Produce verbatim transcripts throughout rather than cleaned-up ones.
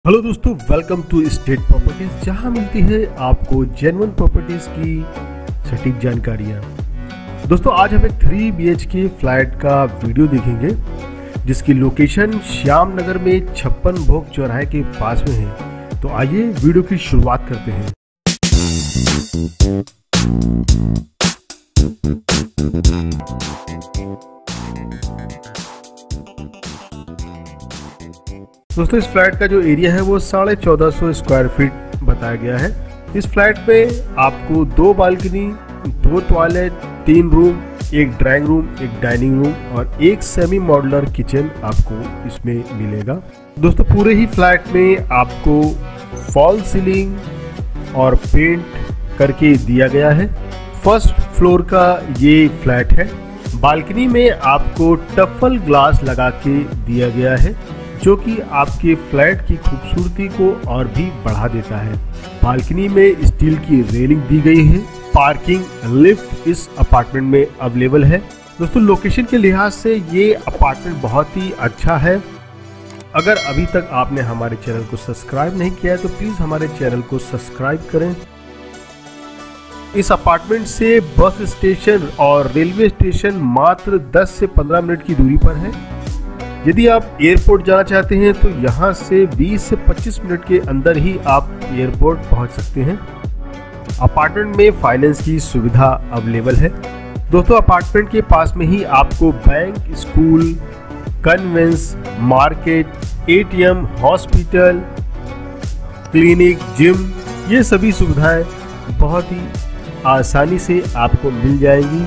Hello दोस्तों, welcome to state properties, जहां मिलती है आपको जेन्युइन प्रॉपर्टीज की सटीक जानकारियां। दोस्तों, आज हम एक three B H K flat का वीडियो देखेंगे जिसकी लोकेशन श्याम नगर में छप्पन भोग चौराहे के पास में है। तो आइए वीडियो की शुरुआत करते हैं। दोस्तों, इस फ्लैट का जो एरिया है वो साढ़े चौदह सौ स्क्वायर फीट बताया गया है। इस फ्लैट में आपको दो बालकनी, दो टॉयलेट, तीन रूम, एक ड्राइंग रूम, एक डाइनिंग रूम और एक सेमी मॉड्यूलर किचन आपको इसमें मिलेगा। दोस्तों, पूरे ही फ्लैट में आपको फॉल सीलिंग और पेंट करके दिया गया है। फर्स्ट फ्लोर का ये फ्लैट है। बालकनी में आपको टफल ग्लास लगा के दिया गया है जो कि आपके फ्लैट की खूबसूरती को और भी बढ़ा देता है। बालकनी में स्टील की रेलिंग दी गई है। पार्किंग, लिफ्ट इस अपार्टमेंट में अवेलेबल है। दोस्तों, लोकेशन के लिहाज से ये अपार्टमेंट बहुत ही अच्छा है। अगर अभी तक आपने हमारे चैनल को सब्सक्राइब नहीं किया है तो प्लीज हमारे चैनल को सब्सक्राइब करें। इस अपार्टमेंट से बस स्टेशन और रेलवे स्टेशन मात्र दस से पंद्रह मिनट की दूरी पर है। यदि आप एयरपोर्ट जाना चाहते हैं तो यहाँ से बीस से पच्चीस मिनट के अंदर ही आप एयरपोर्ट पहुँच सकते हैं। अपार्टमेंट में फाइनेंस की सुविधा अवेलेबल है। दोस्तों, अपार्टमेंट के पास में ही आपको bank, school, conveyance, market, A T M, hospital, clinic, gym, ये सभी सुविधाएं बहुत ही आसानी से आपको मिल जाएंगी।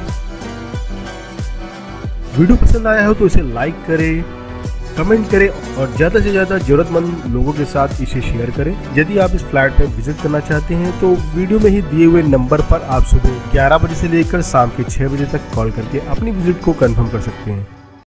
वीडियो पसंद आया हो तो इसे लाइक करें, कमेंट करें और ज़्यादा से ज़्यादा ज़रूरतमंद लोगों के साथ इसे शेयर करें। यदि आप इस फ्लैट में विजिट करना चाहते हैं तो वीडियो में ही दिए हुए नंबर पर आप सुबह ग्यारह बजे से लेकर शाम के छह बजे तक कॉल करके अपनी विजिट को कंफर्म कर सकते हैं।